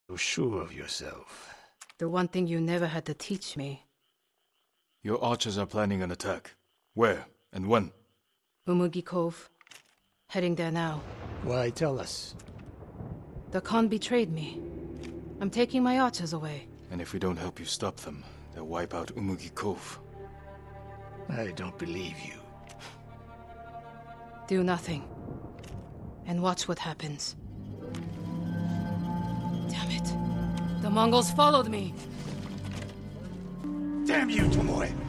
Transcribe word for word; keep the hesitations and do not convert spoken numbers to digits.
So sure of yourself. The one thing you never had to teach me. Your archers are planning an attack. Where and when? Umugi Cove. Heading there now. Why, tell us. The Khan betrayed me. I'm taking my archers away. And if we don't help you stop them, they'll wipe out Umugi Cove. I don't believe you. Do nothing. And watch what happens. Damn it. The Mongols followed me! Damn you, Tomoe!